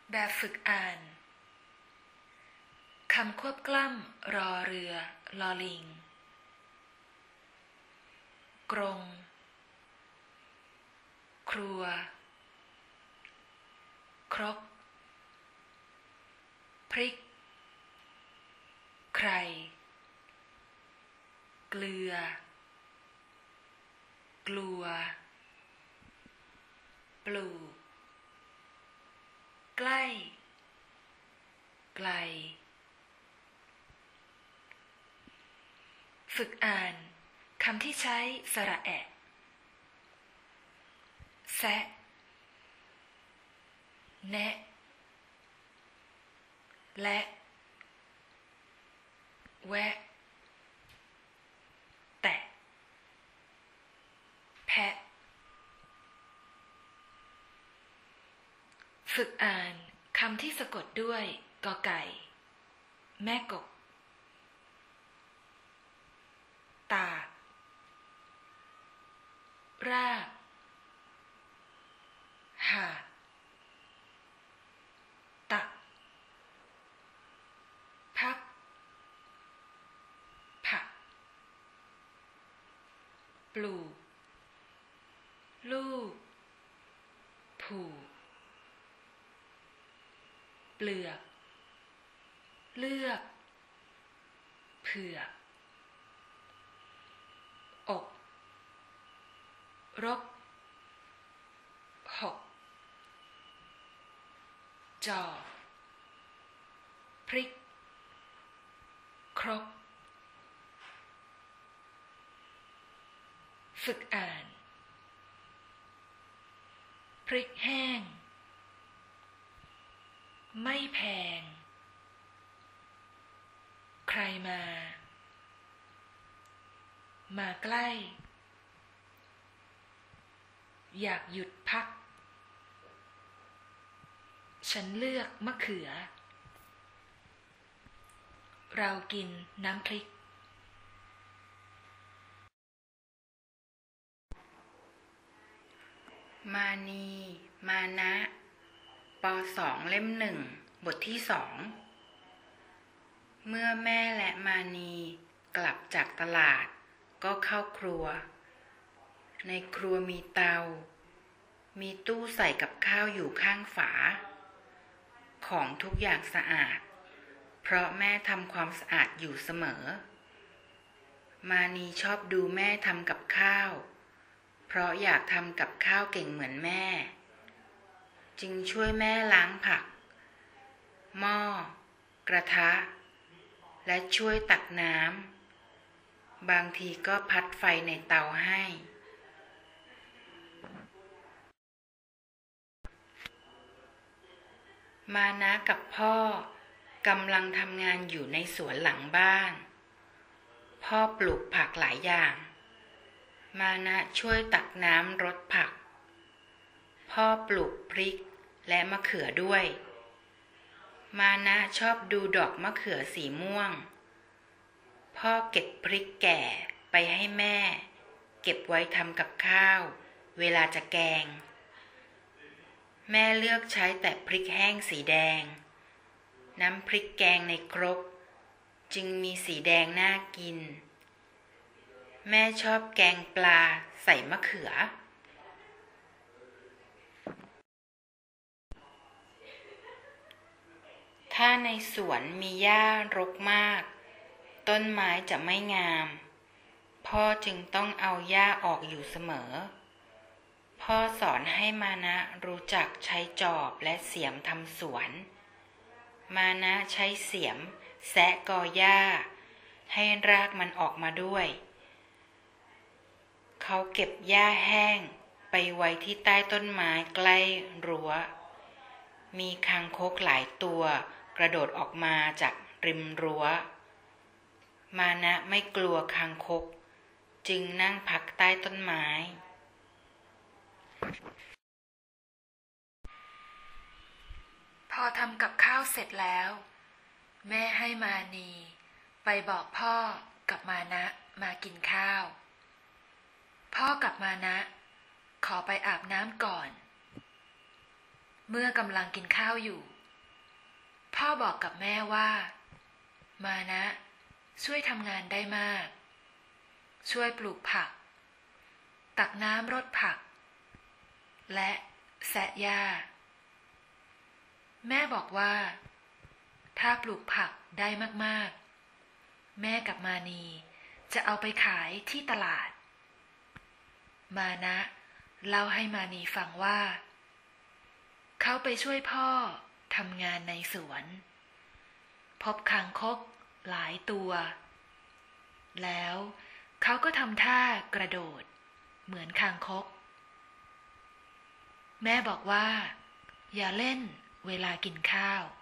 แบบฝึกอ่านคำควบกล้ำรอเรือลอลิงกรงครัวครกพริกใครเกลือกลัวปลูกใกล้ไกลฝึกอ่านคำที่ใช้สระแอะแซะแนะและแวะแตะแพะฝึกอ่านคำที่สะกดด้วยกอไก่แม่กบตากรากหาตักพักผักปลูกลูกผูกเปลือกเลือกเผือกอกรกหกจอพริกครกฝึกอ่านพริกแห้งไม่แพงใครมาใกล้อยากหยุดพักฉันเลือกมะเขือเรากินน้ำพริกมานีมานะป.2 เล่ม 1 บทที่ 2เมื่อแม่และมานีกลับจากตลาดก็เข้าครัวในครัวมีเตามีตู้ใส่กับข้าวอยู่ข้างฝาของทุกอย่างสะอาดเพราะแม่ทำความสะอาดอยู่เสมอมานีชอบดูแม่ทำกับข้าวเพราะอยากทำกับข้าวเก่งเหมือนแม่จึงช่วยแม่ล้างผักหม้อกระทะและช่วยตักน้ำบางทีก็พัดไฟในเตาให้มานะกับพ่อกำลังทำงานอยู่ในสวนหลังบ้านพ่อปลูกผักหลายอย่างมานะช่วยตักน้ำรดผักพ่อปลูกพริกและมะเขือด้วยมานะชอบดูดอกมะเขือสีม่วงพ่อเก็บพริกแก่ไปให้แม่เก็บไว้ทำกับข้าวเวลาจะแกงแม่เลือกใช้แต่พริกแห้งสีแดงน้ำพริกแกงในครกจึงมีสีแดงน่ากินแม่ชอบแกงปลาใส่มะเขือถ้าในสวนมีหญ้ารกมากต้นไม้จะไม่งามพ่อจึงต้องเอาหญ้าออกอยู่เสมอพ่อสอนให้มานะรู้จักใช้จอบและเสียมทำสวนมานะใช้เสียมแซะกอหญ้าให้รากมันออกมาด้วยเขาเก็บหญ้าแห้งไปไว้ที่ใต้ต้นไม้ใกล้รั้วมีคางคกหลายตัวกระโดดออกมาจากริมรั้วมานะไม่กลัวคางคกจึงนั่งพักใต้ต้นไม้พอทำกับข้าวเสร็จแล้วแม่ให้มานีไปบอกพ่อกับมานะมากินข้าวพ่อกับมานะขอไปอาบน้ำก่อนเมื่อกำลังกินข้าวอยู่พ่อบอกกับแม่ว่ามานะช่วยทำงานได้มากช่วยปลูกผักตักน้ำรดผักและแสะหญ้าแม่บอกว่าถ้าปลูกผักได้มากๆแม่กับมานีจะเอาไปขายที่ตลาดมานะเล่าให้มานีฟังว่าเขาไปช่วยพ่อทำงานในสวนพบคางคกหลายตัวแล้วเขาก็ทำท่ากระโดดเหมือนคางคกแม่บอกว่าอย่าเล่นเวลากินข้าว